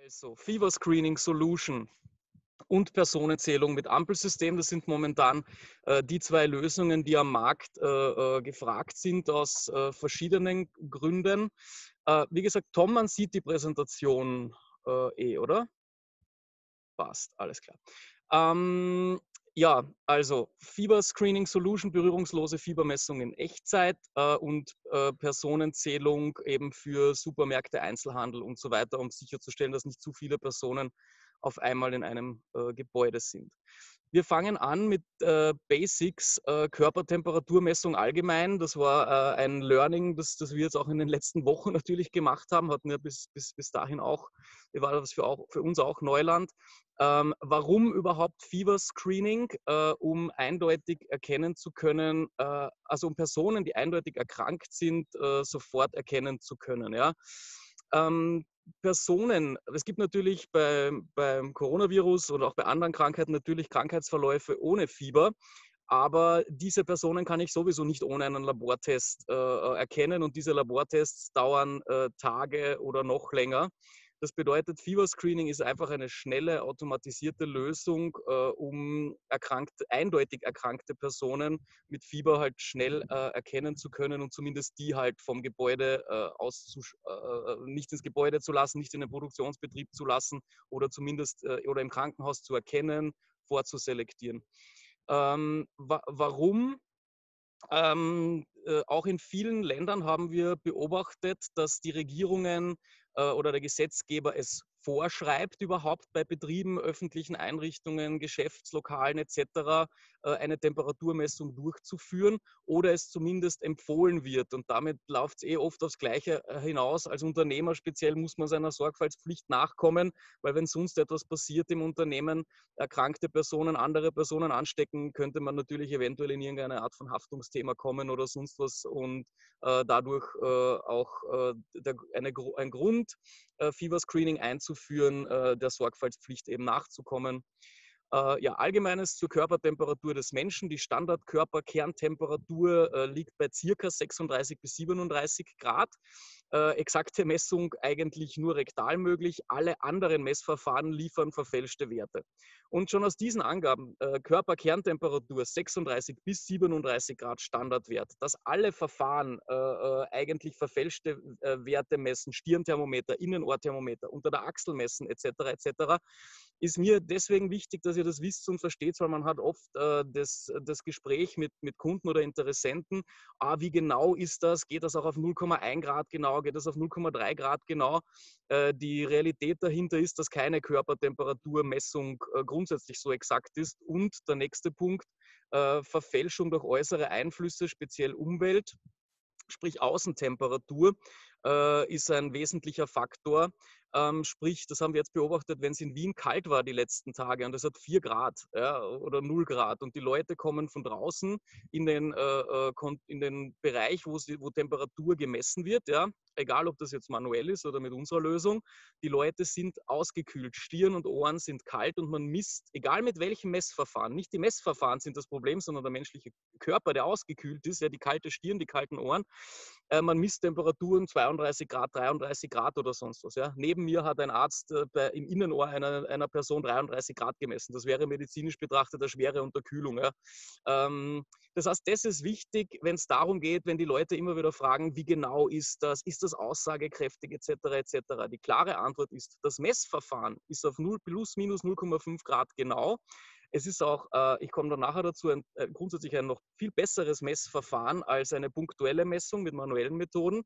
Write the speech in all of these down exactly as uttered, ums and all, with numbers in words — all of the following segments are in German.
Also, Fever Screening Solution und Personenzählung mit Ampelsystem, das sind momentan äh, die zwei Lösungen, die am Markt äh, äh, gefragt sind aus äh, verschiedenen Gründen. Äh, wie gesagt, Tom, man sieht die Präsentation äh, eh, oder? Passt, alles klar. Ähm, ja, also Fieber Screening Solution, berührungslose Fiebermessung in Echtzeit äh, und äh, Personenzählung eben für Supermärkte, Einzelhandel und so weiter, um sicherzustellen, dass nicht zu viele Personen auf einmal in einem äh, Gebäude sind. Wir fangen an mit äh, Basics, äh, Körpertemperaturmessung allgemein. Das war äh, ein Learning, das, das wir jetzt auch in den letzten Wochen natürlich gemacht haben. Hatten wir bis, bis, bis dahin auch, war das für, auch, für uns auch Neuland. Ähm, warum überhaupt Fever Screening? Äh, um eindeutig erkennen zu können, äh, also um Personen, die eindeutig erkrankt sind, äh, sofort erkennen zu können. Ja? Ähm, Personen, es gibt natürlich bei, beim Coronavirus oder auch bei anderen Krankheiten natürlich Krankheitsverläufe ohne Fieber, aber diese Personen kann ich sowieso nicht ohne einen Labortest äh, erkennen und diese Labortests dauern äh, Tage oder noch länger. Das bedeutet, Fever Screening ist einfach eine schnelle, automatisierte Lösung, äh, um erkrankte, eindeutig erkrankte Personen mit Fieber halt schnell äh, erkennen zu können und zumindest die halt vom Gebäude äh, aus äh, nicht ins Gebäude zu lassen, nicht in den Produktionsbetrieb zu lassen oder zumindest äh, oder im Krankenhaus zu erkennen, vorzuselektieren. Ähm, wa warum? Ähm, äh, auch in vielen Ländern haben wir beobachtet, dass die Regierungen äh, oder der Gesetzgeber es vorschreibt, überhaupt bei Betrieben, öffentlichen Einrichtungen, Geschäftslokalen et cetera äh, eine Temperaturmessung durchzuführen oder es zumindest empfohlen wird. Und damit läuft es eh oft aufs Gleiche äh, hinaus. Als Unternehmer speziell muss man seiner Sorgfaltspflicht nachkommen, weil wenn sonst etwas passiert im Unternehmen, erkrankte Personen andere Personen anstecken, könnte man natürlich eventuell in irgendeine Art von Haftungsthema kommen oder sonst was und äh, dadurch äh, auch äh, der, eine, ein Grund, äh, Fever Screening einzuführen, äh, der Sorgfaltspflicht eben nachzukommen. Äh, ja, Allgemeines zur Körpertemperatur des Menschen. Die Standardkörperkerntemperatur äh, liegt bei circa sechsunddreißig bis siebenunddreißig Grad. Äh, exakte Messung eigentlich nur rektal möglich. Alle anderen Messverfahren liefern verfälschte Werte. Und schon aus diesen Angaben, äh, Körperkerntemperatur sechsunddreißig bis siebenunddreißig Grad Standardwert, dass alle Verfahren äh, äh, eigentlich verfälschte äh, Werte messen, Stirnthermometer, Innenohrthermometer, unter der Achsel messen et cetera et cetera, ist mir deswegen wichtig, dass ihr das wisst und versteht, weil man hat oft äh, das, das Gespräch mit, mit Kunden oder Interessenten, ah, wie genau ist das, geht das auch auf null Komma eins Grad genau, geht das auf null Komma drei Grad genau. Äh, die Realität dahinter ist, dass keine Körpertemperaturmessung äh, grundsätzlich so exakt ist. Und der nächste Punkt, äh, Verfälschung durch äußere Einflüsse, speziell Umwelt, sprich Außentemperatur, äh, ist ein wesentlicher Faktor. Ähm, sprich, das haben wir jetzt beobachtet, wenn es in Wien kalt war die letzten Tage und es hat vier Grad ja, oder null Grad und die Leute kommen von draußen in den, äh, äh, in den Bereich, wo, sie, wo Temperatur gemessen wird, ja, egal ob das jetzt manuell ist oder mit unserer Lösung, die Leute sind ausgekühlt, Stirn und Ohren sind kalt und man misst, egal mit welchem Messverfahren, nicht die Messverfahren sind das Problem, sondern der menschliche Körper, der ausgekühlt ist, ja, die kalte Stirn, die kalten Ohren. Äh, man misst Temperaturen zweiunddreißig Grad, dreiunddreißig Grad oder sonst was. Ja. Neben mir hat ein Arzt äh, bei, im Innenohr einer, einer Person dreiunddreißig Grad gemessen. Das wäre medizinisch betrachtet eine schwere Unterkühlung. Ja. Ähm, das heißt, das ist wichtig, wenn es darum geht, wenn die Leute immer wieder fragen, wie genau ist das, ist das aussagekräftig et cetera et cetera. Die klare Antwort ist, das Messverfahren ist auf null plus minus null Komma fünf Grad genau. Es ist auch, äh, ich komme dann nachher dazu, ein, äh, grundsätzlich ein noch viel besseres Messverfahren als eine punktuelle Messung mit manuellen Methoden.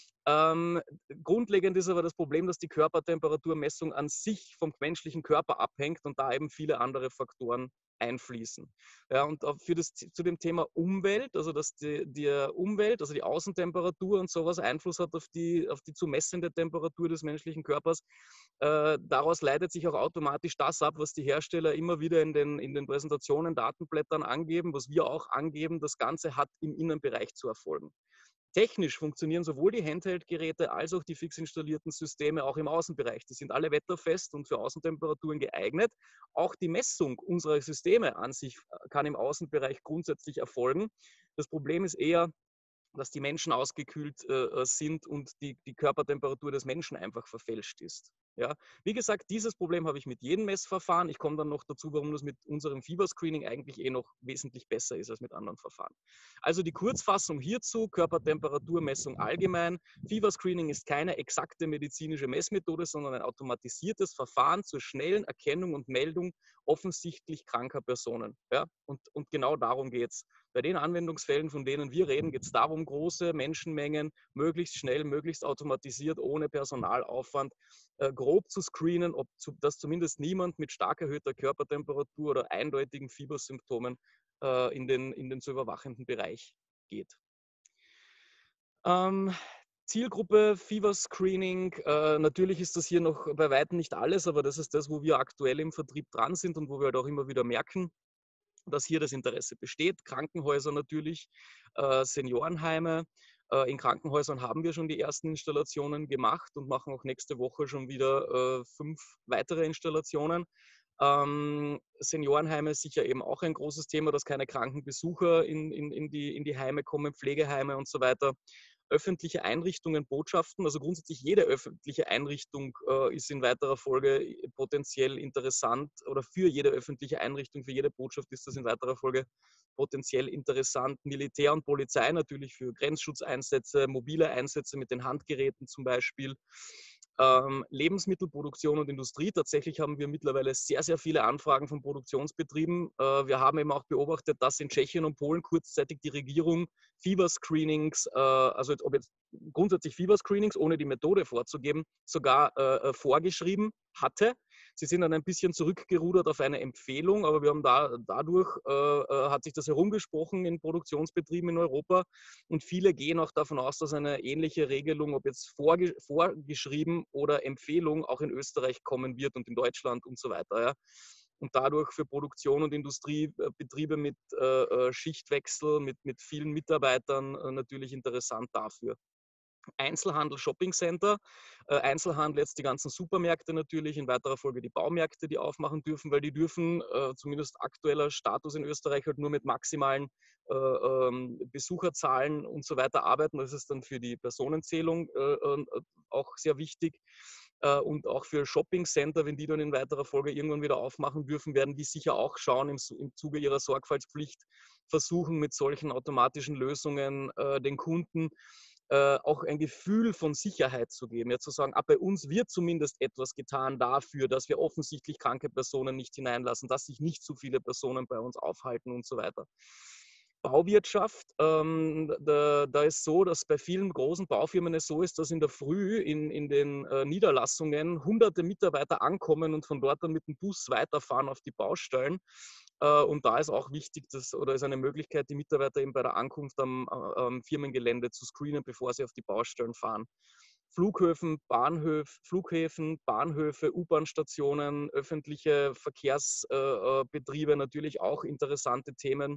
Ähm, grundlegend ist aber das Problem, dass die Körpertemperaturmessung an sich vom menschlichen Körper abhängt und da eben viele andere Faktoren einfließen. Ja, und auch für das, zu dem Thema Umwelt, also dass die, die Umwelt, also die Außentemperatur und sowas Einfluss hat auf die, auf die zu messende Temperatur des menschlichen Körpers, äh, daraus leitet sich auch automatisch das ab, was die Hersteller immer wieder in den, in den Präsentationen, Datenblättern angeben, was wir auch angeben, das Ganze hat im Innenbereich zu erfolgen. Technisch funktionieren sowohl die Handheld-Geräte als auch die fix installierten Systeme auch im Außenbereich. Die sind alle wetterfest und für Außentemperaturen geeignet. Auch die Messung unserer Systeme an sich kann im Außenbereich grundsätzlich erfolgen. Das Problem ist eher, dass die Menschen ausgekühlt äh, sind und die, die Körpertemperatur des Menschen einfach verfälscht ist. Ja, wie gesagt, dieses Problem habe ich mit jedem Messverfahren. Ich komme dann noch dazu, warum das mit unserem Fieberscreening eigentlich eh noch wesentlich besser ist als mit anderen Verfahren. Also die Kurzfassung hierzu: Körpertemperaturmessung allgemein. Fieberscreening ist keine exakte medizinische Messmethode, sondern ein automatisiertes Verfahren zur schnellen Erkennung und Meldung offensichtlich kranker Personen. Ja? Und, und genau darum geht es. Bei den Anwendungsfällen, von denen wir reden, geht es darum, große Menschenmengen möglichst schnell, möglichst automatisiert, ohne Personalaufwand äh, grob zu screenen, ob zu, dass zumindest niemand mit stark erhöhter Körpertemperatur oder eindeutigen Fiebersymptomen äh, in, den, in den zu überwachenden Bereich geht. Ähm, Zielgruppe Fever Screening, äh, natürlich ist das hier noch bei weitem nicht alles, aber das ist das, wo wir aktuell im Vertrieb dran sind und wo wir halt auch immer wieder merken, dass hier das Interesse besteht. Krankenhäuser natürlich, äh, Seniorenheime. Äh, in Krankenhäusern haben wir schon die ersten Installationen gemacht und machen auch nächste Woche schon wieder äh, fünf weitere Installationen. Ähm, Seniorenheime ist sicher eben auch ein großes Thema, dass keine kranken Besucher in, in, in, die, in die Heime kommen, Pflegeheime und so weiter. Öffentliche Einrichtungen, Botschaften, also grundsätzlich jede öffentliche Einrichtung äh, ist in weiterer Folge potenziell interessant, oder für jede öffentliche Einrichtung, für jede Botschaft ist das in weiterer Folge potenziell interessant. Militär und Polizei natürlich für Grenzschutzeinsätze, mobile Einsätze mit den Handgeräten zum Beispiel. Ähm, Lebensmittelproduktion und Industrie. Tatsächlich haben wir mittlerweile sehr, sehr viele Anfragen von Produktionsbetrieben. Äh, wir haben eben auch beobachtet, dass in Tschechien und Polen kurzzeitig die Regierung Fieberscreenings, äh, also jetzt, ob jetzt grundsätzlich Fieberscreenings, ohne die Methode vorzugeben, sogar äh, vorgeschrieben hatte. Sie sind dann ein bisschen zurückgerudert auf eine Empfehlung, aber wir haben da, dadurch, äh, hat sich das herumgesprochen in Produktionsbetrieben in Europa, und viele gehen auch davon aus, dass eine ähnliche Regelung, ob jetzt vorge vorgeschrieben oder Empfehlung, auch in Österreich kommen wird und in Deutschland und so weiter. Ja. Und dadurch für Produktion und Industriebetriebe mit äh, Schichtwechsel, mit, mit vielen Mitarbeitern äh, natürlich interessant dafür. Einzelhandel, Shoppingcenter, äh, Einzelhandel jetzt die ganzen Supermärkte natürlich, in weiterer Folge die Baumärkte, die aufmachen dürfen, weil die dürfen, äh, zumindest aktueller Status in Österreich, halt nur mit maximalen äh, ähm, Besucherzahlen und so weiter arbeiten. Das ist dann für die Personenzählung äh, äh, auch sehr wichtig. Äh, und auch für Shoppingcenter, wenn die dann in weiterer Folge irgendwann wieder aufmachen dürfen, werden die sicher auch schauen, im, im Zuge ihrer Sorgfaltspflicht versuchen, mit solchen automatischen Lösungen äh, den Kunden äh, auch ein Gefühl von Sicherheit zu geben. Ja, zu sagen, ah, bei uns wird zumindest etwas getan dafür, dass wir offensichtlich kranke Personen nicht hineinlassen, dass sich nicht zu viele Personen bei uns aufhalten und so weiter. Bauwirtschaft, ähm, da, da ist so, dass bei vielen großen Baufirmen es so ist, dass in der Früh in, in den äh, Niederlassungen hunderte Mitarbeiter ankommen und von dort dann mit dem Bus weiterfahren auf die Baustellen. Äh, und da ist auch wichtig, dass, oder ist eine Möglichkeit, die Mitarbeiter eben bei der Ankunft am, äh, am Firmengelände zu screenen, bevor sie auf die Baustellen fahren. Flughöfen, Bahnhöf, Flughäfen, Bahnhöfe, U-Bahn-Stationen, öffentliche Verkehrsbetriebe, äh, natürlich auch interessante Themen.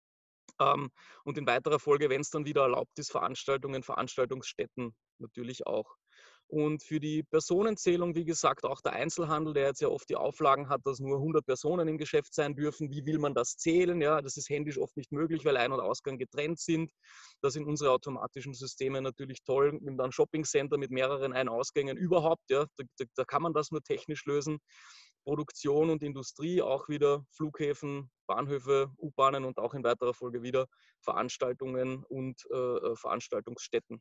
Ähm, und in weiterer Folge, wenn es dann wieder erlaubt ist, Veranstaltungen, Veranstaltungsstätten natürlich auch. Und für die Personenzählung, wie gesagt, auch der Einzelhandel, der jetzt ja oft die Auflagen hat, dass nur hundert Personen im Geschäft sein dürfen. Wie will man das zählen? Ja, das ist händisch oft nicht möglich, weil Ein- und Ausgang getrennt sind. Da sind unsere automatischen Systeme natürlich toll. Mit einem Shoppingcenter mit mehreren Ein-Ausgängen überhaupt, ja, da, da, da kann man das nur technisch lösen. Produktion und Industrie, auch wieder Flughäfen, Bahnhöfe, U-Bahnen und auch in weiterer Folge wieder Veranstaltungen und äh, Veranstaltungsstätten.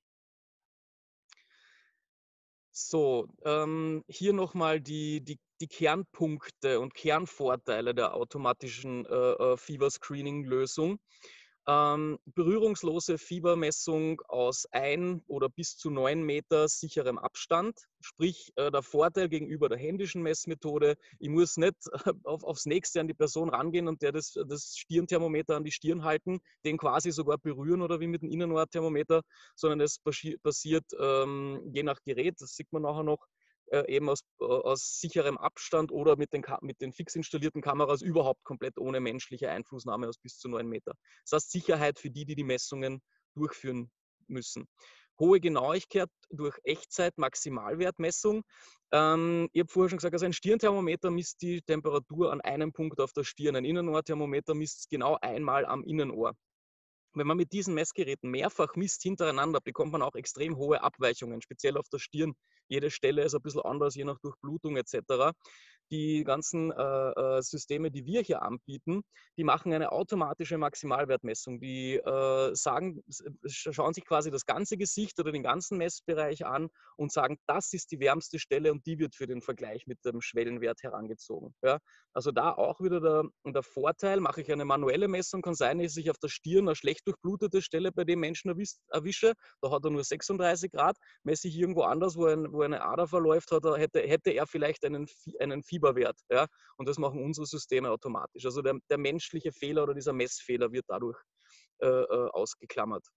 So, ähm, hier nochmal die, die, die Kernpunkte und Kernvorteile der automatischen äh, äh, Fieber-Screening-Lösung. Ähm, berührungslose Fiebermessung aus ein oder bis zu neun Meter sicherem Abstand. Sprich, äh, der Vorteil gegenüber der händischen Messmethode: Ich muss nicht auf, aufs nächste an die Person rangehen und der das, das Stirnthermometer an die Stirn halten, den quasi sogar berühren oder wie mit dem Innenohrthermometer, sondern es passiert ähm, je nach Gerät, das sieht man nachher noch, äh, eben aus, äh, aus sicherem Abstand oder mit den, mit den fix installierten Kameras überhaupt komplett ohne menschliche Einflussnahme aus bis zu neun Meter. Das heißt Sicherheit für die, die die Messungen durchführen müssen. Hohe Genauigkeit durch Echtzeit-Maximalwertmessung. Ähm, ich habe vorher schon gesagt, also ein Stirnthermometer misst die Temperatur an einem Punkt auf der Stirn. Ein Innenohrthermometer misst es genau einmal am Innenohr. Wenn man mit diesen Messgeräten mehrfach misst hintereinander, bekommt man auch extrem hohe Abweichungen, speziell auf der Stirn Jede Stelle ist ein bisschen anders, je nach Durchblutung et cetera. Die ganzen äh, äh, Systeme, die wir hier anbieten, die machen eine automatische Maximalwertmessung. Die äh, sagen, schauen sich quasi das ganze Gesicht oder den ganzen Messbereich an und sagen, das ist die wärmste Stelle und die wird für den Vergleich mit dem Schwellenwert herangezogen. Ja? Also da auch wieder der, der Vorteil, mache ich eine manuelle Messung, kann sein, dass ich auf der Stirn eine schlecht durchblutete Stelle bei dem Menschen erwische, da hat er nur sechsunddreißig Grad, messe ich irgendwo anders, wo, ein, wo eine Ader verläuft, hat er, hätte, hätte er vielleicht einen, einen Fieberwert. Ja? Und das machen unsere Systeme automatisch. Also der, der menschliche Fehler oder dieser Messfehler wird dadurch äh, äh, ausgeklammert.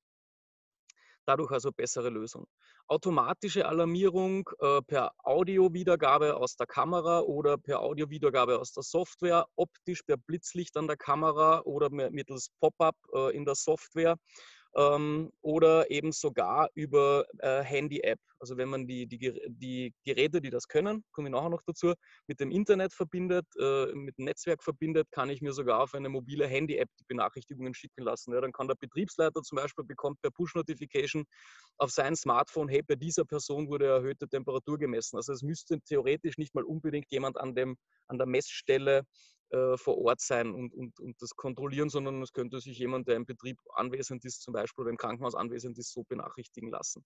Dadurch also bessere Lösung. Automatische Alarmierung äh, per Audiowiedergabe aus der Kamera oder per Audiowiedergabe aus der Software, optisch per Blitzlicht an der Kamera oder mittels Pop-up äh, in der Software. Ähm, oder eben sogar über äh, Handy-App. Also wenn man die, die, die Geräte, die das können, komme ich nachher noch dazu, mit dem Internet verbindet, äh, mit dem Netzwerk verbindet, kann ich mir sogar auf eine mobile Handy-App die Benachrichtigungen schicken lassen. Ja, dann kann der Betriebsleiter zum Beispiel bekommt per Push-Notification auf sein Smartphone, hey, bei dieser Person wurde erhöhte Temperatur gemessen. Also es müsste theoretisch nicht mal unbedingt jemand an, dem, an der Messstelle äh, vor Ort sein und, und, und das kontrollieren, sondern es könnte sich jemand, der im Betrieb anwesend ist, zum Beispiel oder im Krankenhaus anwesend ist, so benachrichtigen lassen.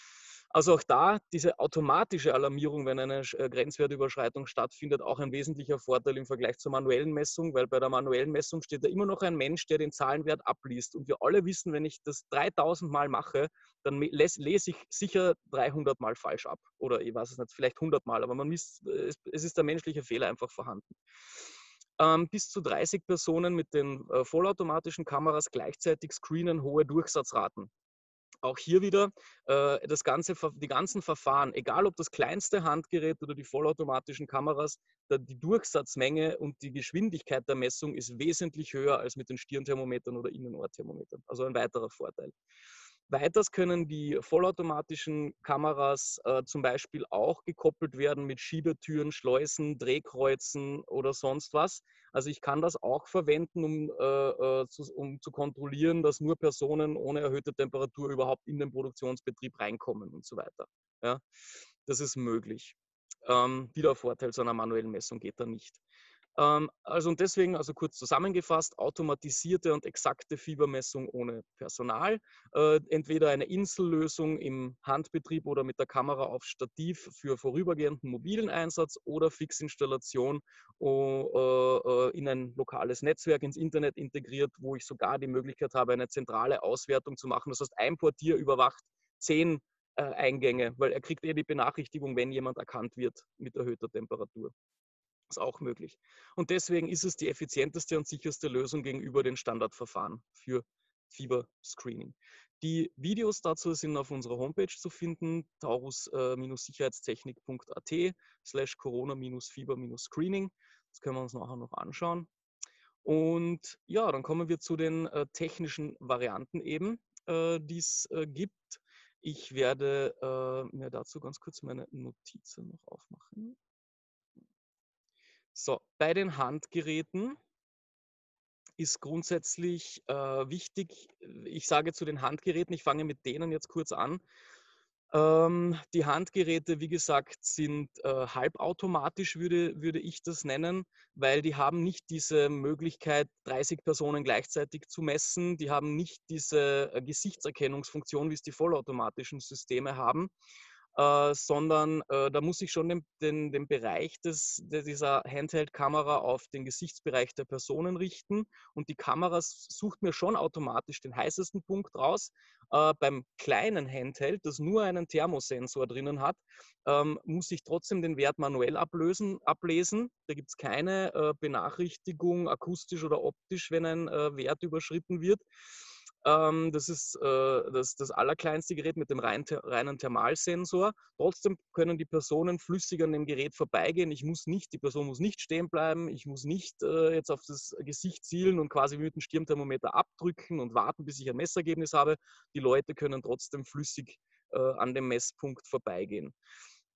Also auch da diese automatische Alarmierung, wenn eine Grenzwertüberschreitung stattfindet, auch ein wesentlicher Vorteil im Vergleich zur manuellen Messung, weil bei der manuellen Messung steht da immer noch ein Mensch, der den Zahlenwert abliest. Und wir alle wissen, wenn ich das dreitausend Mal mache, dann lese ich sicher dreihundert Mal falsch ab. Oder ich weiß es nicht, vielleicht hundert Mal, aber man misst, es ist der menschliche Fehler einfach vorhanden. Ähm, bis zu dreißig Personen mit den äh, vollautomatischen Kameras gleichzeitig screenen hohe Durchsatzraten. Auch hier wieder äh, das ganze, die ganzen Verfahren, egal ob das kleinste Handgerät oder die vollautomatischen Kameras, da die Durchsatzmenge und die Geschwindigkeit der Messung ist wesentlich höher als mit den Stirnthermometern oder Innenohrthermometern. Also ein weiterer Vorteil. Weiters können die vollautomatischen Kameras äh, zum Beispiel auch gekoppelt werden mit Schiebetüren, Schleusen, Drehkreuzen oder sonst was. Also ich kann das auch verwenden, um, äh, zu, um zu kontrollieren, dass nur Personen ohne erhöhte Temperatur überhaupt in den Produktionsbetrieb reinkommen und so weiter. Ja, das ist möglich. Ähm, wieder ein Vorteil zu einer manuellen Messung geht da nicht. Ähm, also und deswegen, also kurz zusammengefasst, automatisierte und exakte Fiebermessung ohne Personal. Äh, entweder eine Insellösung im Handbetrieb oder mit der Kamera auf Stativ für vorübergehenden mobilen Einsatz oder Fixinstallation uh, uh, in ein lokales Netzwerk, ins Internet integriert, wo ich sogar die Möglichkeit habe, eine zentrale Auswertung zu machen. Das heißt, ein Portier überwacht zehn äh, Eingänge, weil er kriegt eher die Benachrichtigung, wenn jemand erkannt wird mit erhöhter Temperatur. Ist auch möglich. Und deswegen ist es die effizienteste und sicherste Lösung gegenüber den Standardverfahren für Fieberscreening. Die Videos dazu sind auf unserer Homepage zu finden, taurus-sicherheitstechnik punkt at slash corona-fieber-screening. Das können wir uns nachher noch anschauen. Und ja, dann kommen wir zu den äh, technischen Varianten eben, äh, die es äh, gibt. Ich werde äh, mir dazu ganz kurz meine Notizen noch aufmachen. So, bei den Handgeräten ist grundsätzlich äh, wichtig, ich sage zu den Handgeräten, ich fange mit denen jetzt kurz an. Ähm, die Handgeräte, wie gesagt, sind äh, halbautomatisch, würde, würde ich das nennen, weil die haben nicht diese Möglichkeit, dreißig Personen gleichzeitig zu messen. Die haben nicht diese äh, Gesichtserkennungsfunktion, wie es die vollautomatischen Systeme haben. Äh, sondern äh, da muss ich schon den, den, den Bereich des, der, dieser Handheld-Kamera auf den Gesichtsbereich der Personen richten und die Kamera sucht mir schon automatisch den heißesten Punkt raus. Äh, beim kleinen Handheld, das nur einen Thermosensor drinnen hat, ähm, muss ich trotzdem den Wert manuell ablösen, ablesen. Da gibt es keine äh, Benachrichtigung, akustisch oder optisch, wenn ein äh, Wert überschritten wird. Ähm, das ist äh, das, das allerkleinste Gerät mit dem rein, reinen Thermalsensor. Trotzdem können die Personen flüssig an dem Gerät vorbeigehen. Ich muss nicht, die Person muss nicht stehen bleiben. Ich muss nicht äh, jetzt auf das Gesicht zielen und quasi mit dem Stirnthermometer abdrücken und warten, bis ich ein Messergebnis habe. Die Leute können trotzdem flüssig äh, an dem Messpunkt vorbeigehen.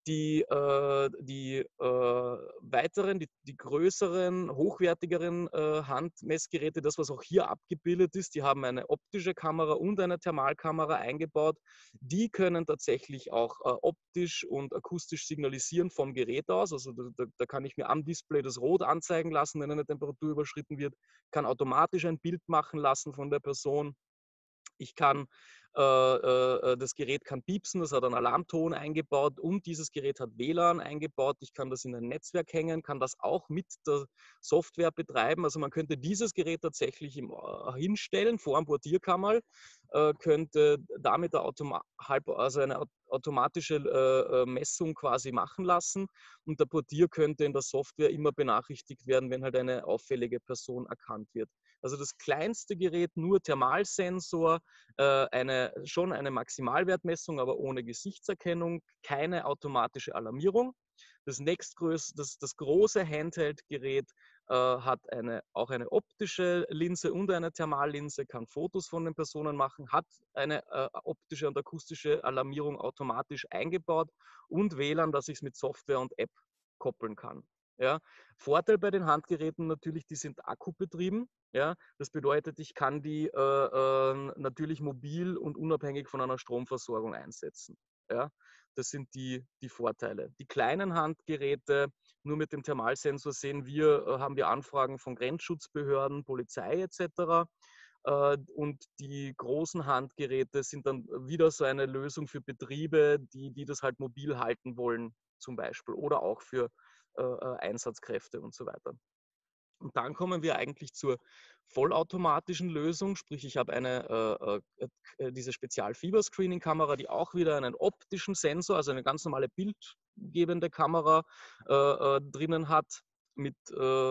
Die, äh, die äh, weiteren, die, die größeren, hochwertigeren äh, Handmessgeräte, das was auch hier abgebildet ist, die haben eine optische Kamera und eine Thermalkamera eingebaut. Die können tatsächlich auch äh, optisch und akustisch signalisieren vom Gerät aus. Also da, da kann ich mir am Display das Rot anzeigen lassen, wenn eine Temperatur überschritten wird, kann automatisch ein Bild machen lassen von der Person. Ich kann, äh, äh, das Gerät kann piepsen, das hat einen Alarmton eingebaut und dieses Gerät hat W L A N eingebaut. Ich kann das in ein Netzwerk hängen, kann das auch mit der Software betreiben. Also man könnte dieses Gerät tatsächlich im, äh, hinstellen vor einem Portierkammer, äh, könnte damit eine, Automa halb, also eine automatische äh, Messung quasi machen lassen und der Portier könnte in der Software immer benachrichtigt werden, wenn halt eine auffällige Person erkannt wird. Also das kleinste Gerät, nur Thermalsensor, äh, eine, schon eine Maximalwertmessung, aber ohne Gesichtserkennung, keine automatische Alarmierung. Das nächstgrößte, das, das große Handheld-Gerät äh, hat eine, auch eine optische Linse und eine Thermallinse, kann Fotos von den Personen machen, hat eine äh, optische und akustische Alarmierung automatisch eingebaut und W L A N, dass ich es mit Software und App koppeln kann. Ja. Vorteil bei den Handgeräten natürlich, die sind akkubetrieben. Ja. Das bedeutet, ich kann die äh, äh, natürlich mobil und unabhängig von einer Stromversorgung einsetzen. Ja. Das sind die, die Vorteile. Die kleinen Handgeräte, nur mit dem Thermalsensor sehen wir, äh, haben wir Anfragen von Grenzschutzbehörden, Polizei et cetera. Äh, und die großen Handgeräte sind dann wieder so eine Lösung für Betriebe, die, die das halt mobil halten wollen, zum Beispiel, oder auch für äh, Einsatzkräfte und so weiter. Und dann kommen wir eigentlich zur vollautomatischen Lösung, sprich ich habe eine, äh, äh, diese Spezial-Fieber-Screening-Kamera, die auch wieder einen optischen Sensor, also eine ganz normale bildgebende Kamera äh, äh, drinnen hat, mit äh,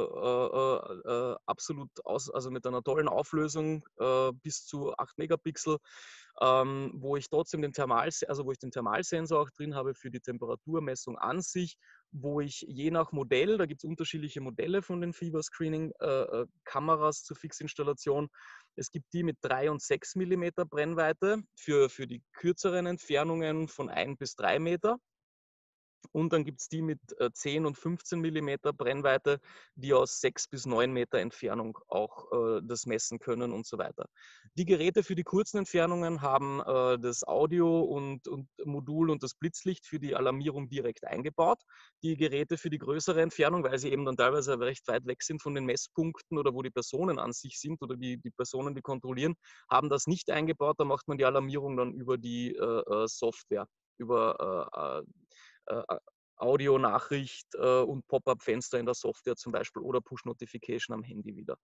äh, äh, absolut aus, also mit einer tollen Auflösung äh, bis zu acht Megapixel, ähm, wo ich trotzdem den Thermal, also wo ich den Thermalsensor auch drin habe für die Temperaturmessung an sich, wo ich je nach Modell, da gibt es unterschiedliche Modelle von den Fever Screening äh, Kameras zur Fixinstallation. Es gibt die mit drei und sechs Millimeter Brennweite für, für die kürzeren Entfernungen von ein bis drei Meter. Und dann gibt es die mit zehn und fünfzehn Millimeter Brennweite, die aus sechs bis neun Meter Entfernung auch äh, das messen können und so weiter. Die Geräte für die kurzen Entfernungen haben äh, das Audio und, und Modul und das Blitzlicht für die Alarmierung direkt eingebaut. Die Geräte für die größere Entfernung, weil sie eben dann teilweise recht weit weg sind von den Messpunkten oder wo die Personen an sich sind oder die, die Personen, die kontrollieren, haben das nicht eingebaut. Da macht man die Alarmierung dann über die äh, Software, über äh, äh, Audio-Nachricht äh, und Pop-up-Fenster in der Software zum Beispiel oder Push-Notification am Handy wieder.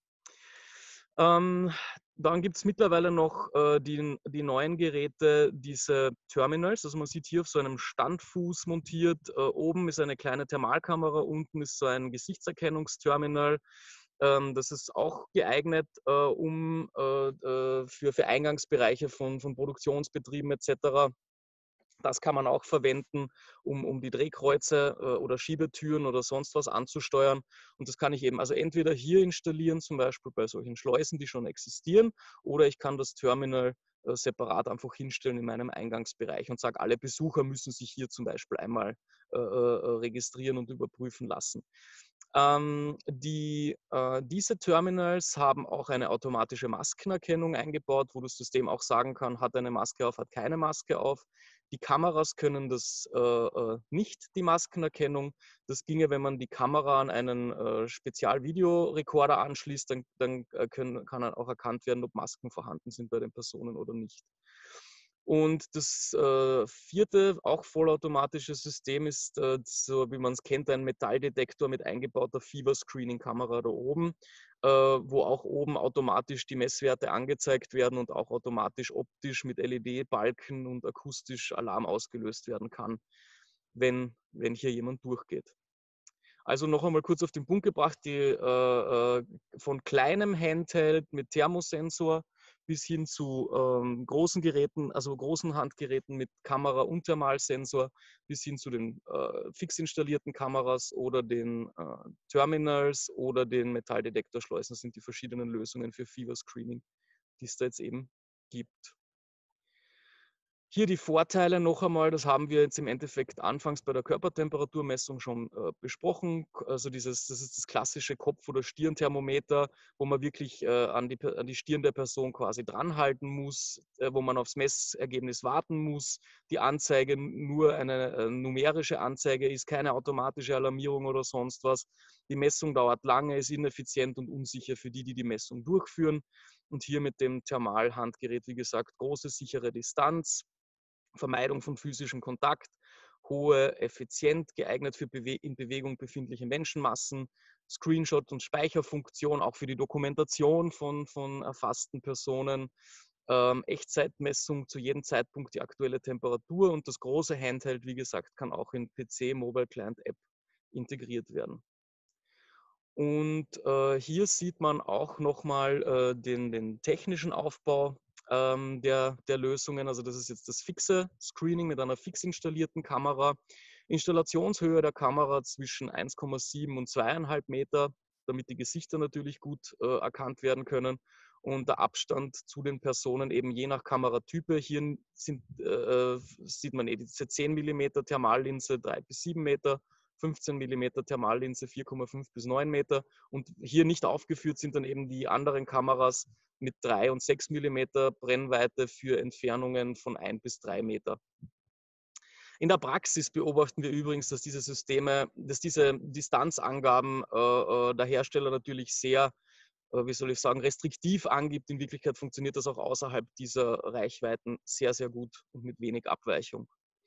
Ähm, dann gibt es mittlerweile noch äh, die, die neuen Geräte, diese Terminals. Also man sieht hier auf so einem Standfuß montiert, äh, oben ist eine kleine Thermalkamera, unten ist so ein Gesichtserkennungsterminal. Ähm, das ist auch geeignet, äh, um äh, äh, für, für Eingangsbereiche von, von Produktionsbetrieben et cetera. Das kann man auch verwenden, um, um die Drehkreuze äh, oder Schiebetüren oder sonst was anzusteuern. Und das kann ich eben also entweder hier installieren, zum Beispiel bei solchen Schleusen, die schon existieren, oder ich kann das Terminal äh, separat einfach hinstellen in meinem Eingangsbereich und sage, alle Besucher müssen sich hier zum Beispiel einmal äh, äh, registrieren und überprüfen lassen. Ähm, die, äh, diese Terminals haben auch eine automatische Maskenerkennung eingebaut, wo das System auch sagen kann, hat eine Maske auf, hat keine Maske auf. Die Kameras können das äh, äh, nicht, die Maskenerkennung. Das ginge, wenn man die Kamera an einen äh, Spezialvideorekorder anschließt, dann, dann äh, können, kann auch erkannt werden, ob Masken vorhanden sind bei den Personen oder nicht. Und das äh, vierte, auch vollautomatische System ist, äh, so wie man es kennt, ein Metalldetektor mit eingebauter Fieber-Screening-Kamera da oben, äh, wo auch oben automatisch die Messwerte angezeigt werden und auch automatisch optisch mit L E D-Balken und akustisch Alarm ausgelöst werden kann, wenn, wenn hier jemand durchgeht. Also noch einmal kurz auf den Punkt gebracht, die, äh, äh, von kleinem Handheld mit Thermosensor bis hin zu ähm, großen Geräten, also großen Handgeräten mit Kamera und Thermalsensor, bis hin zu den äh, fix installierten Kameras oder den äh, Terminals oder den Metalldetektorschleusen. Das sind die verschiedenen Lösungen für Fever Screening, die es da jetzt eben gibt. Hier die Vorteile noch einmal, das haben wir jetzt im Endeffekt anfangs bei der Körpertemperaturmessung schon äh, besprochen. Also dieses, das ist das klassische Kopf- oder Stirnthermometer, wo man wirklich äh, an, die, an die Stirn der Person quasi dranhalten muss, äh, wo man aufs Messergebnis warten muss. Die Anzeige nur eine äh, numerische Anzeige ist, keine automatische Alarmierung oder sonst was. Die Messung dauert lange, ist ineffizient und unsicher für die, die die Messung durchführen. Und hier mit dem Thermalhandgerät, wie gesagt, große sichere Distanz, Vermeidung von physischem Kontakt, hohe Effizienz, geeignet für Bewe in Bewegung befindliche Menschenmassen, Screenshot- und Speicherfunktion, auch für die Dokumentation von, von erfassten Personen, ähm, Echtzeitmessung zu jedem Zeitpunkt die aktuelle Temperatur und das große Handheld, wie gesagt, kann auch in P C, Mobile Client App integriert werden. Und äh, hier sieht man auch nochmal äh, den, den technischen Aufbau ähm, der, der Lösungen. Also das ist jetzt das fixe Screening mit einer fix installierten Kamera. Installationshöhe der Kamera zwischen eins Komma sieben und zwei Komma fünf Meter, damit die Gesichter natürlich gut äh, erkannt werden können. Und der Abstand zu den Personen eben je nach Kameratype. Hier sind, äh, sieht man eh diese zehn Millimeter Thermallinse, drei bis sieben Meter. fünfzehn Millimeter Thermallinse, vier Komma fünf bis neun Meter. Und hier nicht aufgeführt sind dann eben die anderen Kameras mit drei und sechs Millimeter Brennweite für Entfernungen von ein bis drei Meter. In der Praxis beobachten wir übrigens, dass diese Systeme, dass diese Distanzangaben äh, äh, der Hersteller natürlich sehr, äh, wie soll ich sagen, restriktiv angibt. In Wirklichkeit funktioniert das auch außerhalb dieser Reichweiten sehr, sehr gut und mit wenig Abweichung.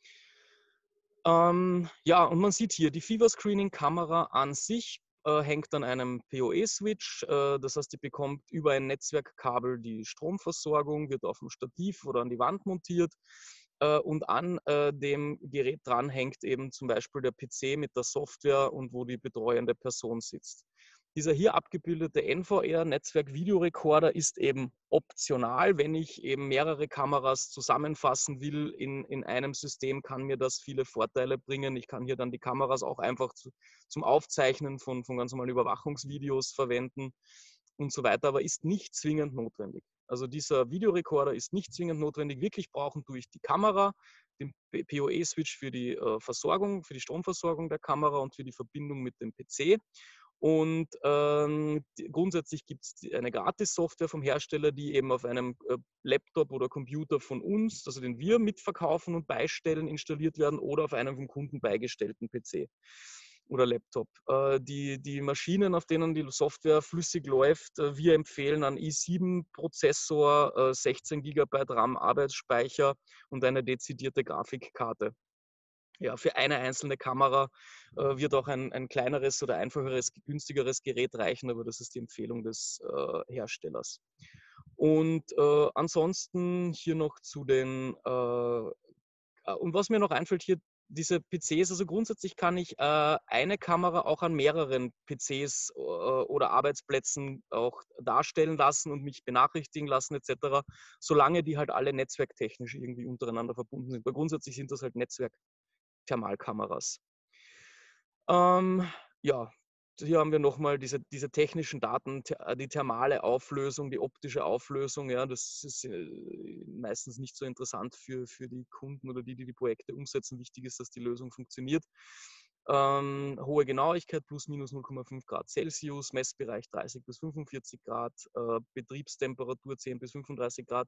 Ähm, ja, und man sieht hier, die Fever Screening Kamera an sich äh, hängt an einem P O E-Switch. Äh, das heißt, die bekommt über ein Netzwerkkabel die Stromversorgung, wird auf dem Stativ oder an die Wand montiert. Äh, und an äh, dem Gerät dran hängt eben zum Beispiel der P C mit der Software und wo die betreuende Person sitzt. Dieser hier abgebildete N V R-Netzwerk-Videorekorder ist eben optional. Wenn ich eben mehrere Kameras zusammenfassen will in, in einem System, kann mir das viele Vorteile bringen. Ich kann hier dann die Kameras auch einfach zu, zum Aufzeichnen von, von ganz normalen Überwachungsvideos verwenden und so weiter, aber ist nicht zwingend notwendig. Also dieser Videorekorder ist nicht zwingend notwendig. Wirklich brauchen tue ich die Kamera, den P O E-Switch für die äh, Versorgung, für die Stromversorgung der Kamera und für die Verbindung mit dem P C. Und ähm, die, grundsätzlich gibt es eine Gratis-Software vom Hersteller, die eben auf einem äh, Laptop oder Computer von uns, also den wir mitverkaufen und beistellen, installiert werden oder auf einem vom Kunden beigestellten P C oder Laptop. Äh, die, die Maschinen, auf denen die Software flüssig läuft, äh, wir empfehlen einen i sieben Prozessor, äh, sechzehn Gigabyte RAM-Arbeitsspeicher und eine dezidierte Grafikkarte. Ja, für eine einzelne Kamera äh, wird auch ein, ein kleineres oder einfacheres, günstigeres Gerät reichen, aber das ist die Empfehlung des äh, Herstellers. Und äh, ansonsten hier noch zu den, äh, und was mir noch einfällt hier, diese P Cs, also grundsätzlich kann ich äh, eine Kamera auch an mehreren P Cs äh, oder Arbeitsplätzen auch darstellen lassen und mich benachrichtigen lassen et cetera, solange die halt alle netzwerktechnisch irgendwie untereinander verbunden sind. Weil grundsätzlich sind das halt Netzwerk-Thermalkameras. Ähm, ja, hier haben wir nochmal diese, diese technischen Daten, die thermale Auflösung, die optische Auflösung. Ja, das ist äh, meistens nicht so interessant für, für die Kunden oder die, die die Projekte umsetzen. Wichtig ist, dass die Lösung funktioniert. Ähm, hohe Genauigkeit, plus minus null Komma fünf Grad Celsius, Messbereich dreißig bis fünfundvierzig Grad, äh, Betriebstemperatur zehn bis fünfunddreißig Grad.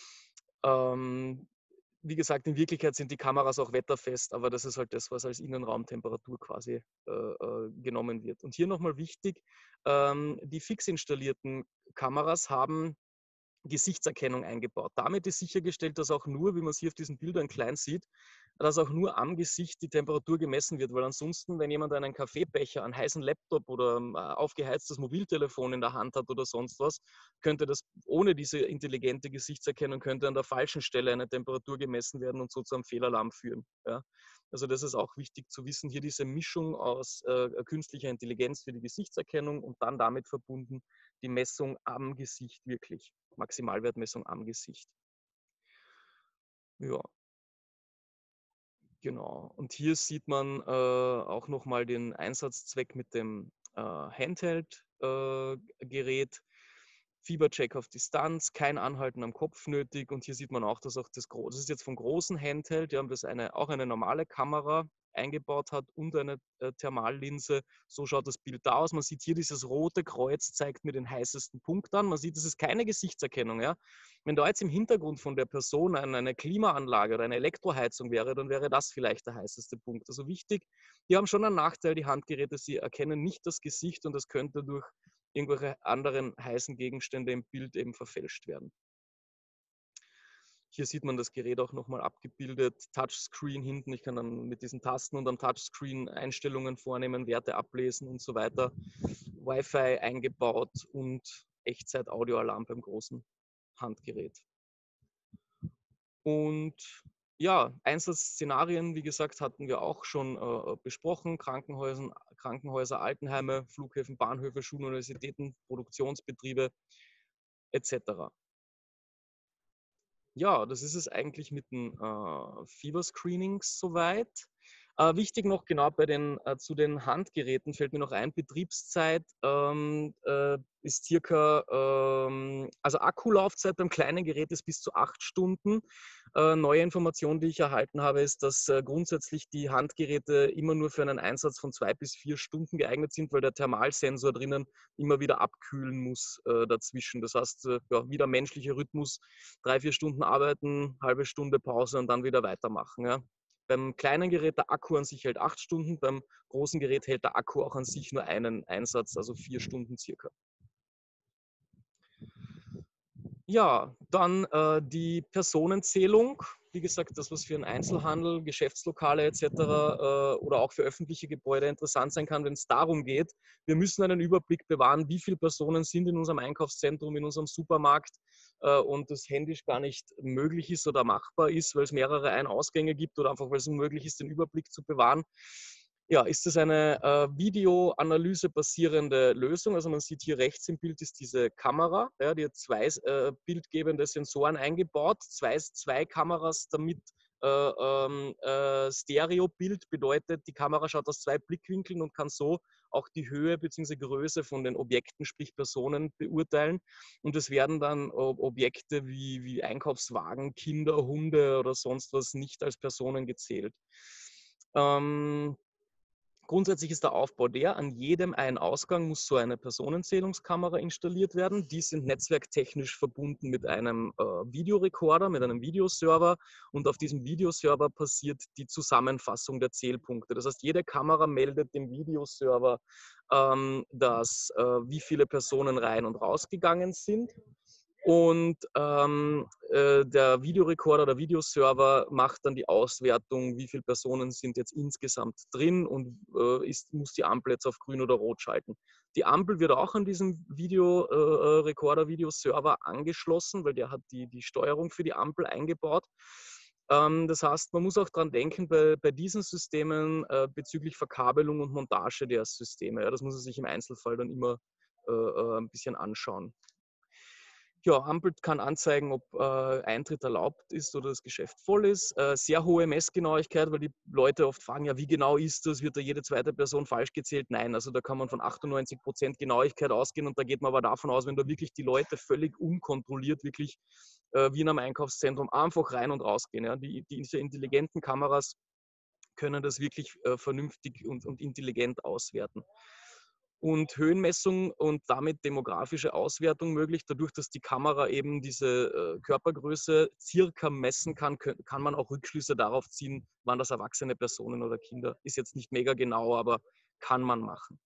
Ähm, wie gesagt, in Wirklichkeit sind die Kameras auch wetterfest, aber das ist halt das, was als Innenraumtemperatur quasi äh, äh, genommen wird. Und hier nochmal wichtig, ähm, die fix installierten Kameras haben Gesichtserkennung eingebaut. Damit ist sichergestellt, dass auch nur, wie man es hier auf diesen Bildern klein sieht, dass auch nur am Gesicht die Temperatur gemessen wird, weil ansonsten, wenn jemand einen Kaffeebecher, einen heißen Laptop oder ein aufgeheiztes Mobiltelefon in der Hand hat oder sonst was, könnte das ohne diese intelligente Gesichtserkennung könnte an der falschen Stelle eine Temperatur gemessen werden und so zu einem Fehlalarm führen. Ja. Also das ist auch wichtig zu wissen. Hier diese Mischung aus äh, künstlicher Intelligenz für die Gesichtserkennung und dann damit verbunden die Messung am Gesicht wirklich. Maximalwertmessung am Gesicht. Ja, genau. Und hier sieht man äh, auch nochmal den Einsatzzweck mit dem äh, Handheld-Gerät. Fiebercheck auf Distanz, kein Anhalten am Kopf nötig. Und hier sieht man auch, dass auch das, Gro das ist jetzt vom großen Handheld, ja, das eine, auch eine normale Kamera eingebaut hat und eine äh, Thermallinse. So schaut das Bild da aus. Man sieht hier dieses rote Kreuz, zeigt mir den heißesten Punkt an. Man sieht, das ist keine Gesichtserkennung. Ja. Wenn da jetzt im Hintergrund von der Person eine Klimaanlage oder eine Elektroheizung wäre, dann wäre das vielleicht der heißeste Punkt. Also wichtig, die haben schon einen Nachteil, die Handgeräte, sie erkennen nicht das Gesicht und das könnte durch irgendwelche anderen heißen Gegenstände im Bild eben verfälscht werden. Hier sieht man das Gerät auch nochmal abgebildet, Touchscreen hinten, ich kann dann mit diesen Tasten und am Touchscreen Einstellungen vornehmen, Werte ablesen und so weiter. Wi-Fi eingebaut und Echtzeit-Audioalarm beim großen Handgerät. Und ja, Einsatzszenarien, wie gesagt, hatten wir auch schon äh, besprochen. Krankenhäuser, Krankenhäuser, Altenheime, Flughäfen, Bahnhöfe, Schulen, Universitäten, Produktionsbetriebe et cetera. Ja, das ist es eigentlich mit den äh, Fieber-Screenings soweit. Äh, wichtig noch genau bei den, äh, zu den Handgeräten fällt mir noch ein, Betriebszeit ähm, äh, ist circa, ähm, also Akkulaufzeit beim kleinen Gerät ist bis zu acht Stunden. Äh, neue Information, die ich erhalten habe, ist, dass äh, grundsätzlich die Handgeräte immer nur für einen Einsatz von zwei bis vier Stunden geeignet sind, weil der Thermalsensor drinnen immer wieder abkühlen muss äh, dazwischen. Das heißt, äh, ja, wieder menschlicher Rhythmus, drei, vier Stunden arbeiten, halbe Stunde Pause und dann wieder weitermachen. Ja. Beim kleinen Gerät, der Akku an sich hält acht Stunden, beim großen Gerät hält der Akku auch an sich nur einen Einsatz, also vier Stunden circa. Ja, dann äh, die Personenzählung. Wie gesagt, das, was für einen Einzelhandel, Geschäftslokale et cetera äh, oder auch für öffentliche Gebäude interessant sein kann, wenn es darum geht, wir müssen einen Überblick bewahren, wie viele Personen sind in unserem Einkaufszentrum, in unserem Supermarkt äh, und das händisch gar nicht möglich ist oder machbar ist, weil es mehrere Ein-Ausgänge gibt oder einfach, weil es unmöglich ist, den Überblick zu bewahren. Ja, ist es eine äh, Videoanalyse basierende Lösung? Also man sieht hier rechts im Bild ist diese Kamera, ja, die hat zwei äh, bildgebende Sensoren eingebaut, zwei, zwei Kameras, damit äh, ähm, äh, Stereobild bedeutet, die Kamera schaut aus zwei Blickwinkeln und kann so auch die Höhe bzw. Größe von den Objekten, sprich Personen, beurteilen. Und es werden dann Objekte wie, wie Einkaufswagen, Kinder, Hunde oder sonst was nicht als Personen gezählt. Ähm, Grundsätzlich ist der Aufbau der, an jedem Ein-Ausgang muss so eine Personenzählungskamera installiert werden. Die sind netzwerktechnisch verbunden mit einem äh, Videorekorder, mit einem Videoserver und auf diesem Videoserver passiert die Zusammenfassung der Zählpunkte. Das heißt, jede Kamera meldet dem Videoserver, ähm, dass, äh, wie viele Personen rein und rausgegangen sind. Und ähm, äh, der Videorekorder, der Videoserver macht dann die Auswertung, wie viele Personen sind jetzt insgesamt drin und äh, ist, muss die Ampel jetzt auf grün oder rot schalten. Die Ampel wird auch an diesem Videorekorder, äh, Videoserver angeschlossen, weil der hat die, die Steuerung für die Ampel eingebaut. Ähm, das heißt, man muss auch daran denken, bei, bei diesen Systemen äh, bezüglich Verkabelung und Montage der Systeme. Ja, das muss man sich im Einzelfall dann immer äh, äh, ein bisschen anschauen. Ja, Ampel kann anzeigen, ob äh, Eintritt erlaubt ist oder das Geschäft voll ist. Äh, sehr hohe Messgenauigkeit, weil die Leute oft fragen, ja, wie genau ist das? Wird da jede zweite Person falsch gezählt? Nein, also da kann man von achtundneunzig Prozent Genauigkeit ausgehen und da geht man aber davon aus, wenn da wirklich die Leute völlig unkontrolliert, wirklich äh, wie in einem Einkaufszentrum einfach rein und rausgehen. Ja? Die, die, diese intelligenten Kameras können das wirklich äh, vernünftig und, und intelligent auswerten. Und Höhenmessung und damit demografische Auswertung möglich. Dadurch, dass die Kamera eben diese äh, Körpergröße circa messen kann, kann man auch Rückschlüsse darauf ziehen, waren das erwachsene Personen oder Kinder. Ist jetzt nicht mega genau, aber kann man machen.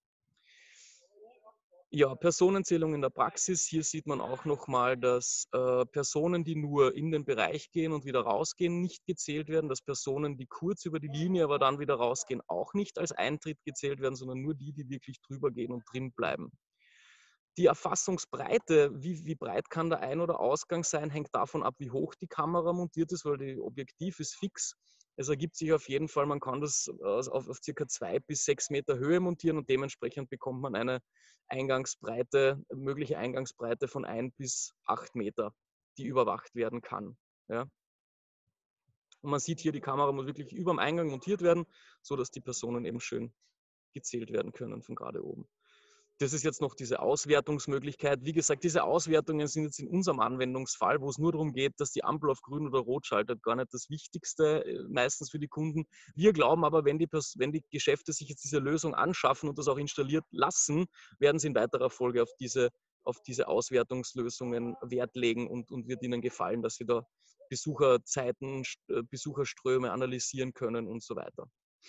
Ja, Personenzählung in der Praxis. Hier sieht man auch nochmal, dass äh, Personen, die nur in den Bereich gehen und wieder rausgehen, nicht gezählt werden, dass Personen, die kurz über die Linie, aber dann wieder rausgehen, auch nicht als Eintritt gezählt werden, sondern nur die, die wirklich drüber gehen und drin bleiben. Die Erfassungsbreite, wie, wie breit kann der Ein- oder Ausgang sein, hängt davon ab, wie hoch die Kamera montiert ist, weil das Objektiv ist fix. Es ergibt sich auf jeden Fall, man kann das auf, auf circa zwei bis sechs Meter Höhe montieren und dementsprechend bekommt man eine Eingangsbreite, mögliche Eingangsbreite von ein bis acht Meter, die überwacht werden kann. Ja. Und man sieht hier, die Kamera muss wirklich über dem Eingang montiert werden, sodass die Personen eben schön gezählt werden können von gerade oben. Das ist jetzt noch diese Auswertungsmöglichkeit. Wie gesagt, diese Auswertungen sind jetzt in unserem Anwendungsfall, wo es nur darum geht, dass die Ampel auf grün oder rot schaltet, gar nicht das Wichtigste, äh, meistens für die Kunden. Wir glauben aber, wenn die, wenn die Geschäfte sich jetzt diese Lösung anschaffen und das auch installiert lassen, werden sie in weiterer Folge auf diese, auf diese Auswertungslösungen Wert legen und, und wird ihnen gefallen, dass sie da Besucherzeiten, äh, Besucherströme analysieren können und so weiter.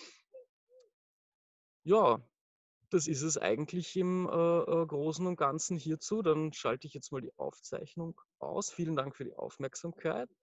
Ja, das ist es eigentlich im äh, äh, Großen und Ganzen hierzu. Dann schalte ich jetzt mal die Aufzeichnung aus. Vielen Dank für die Aufmerksamkeit.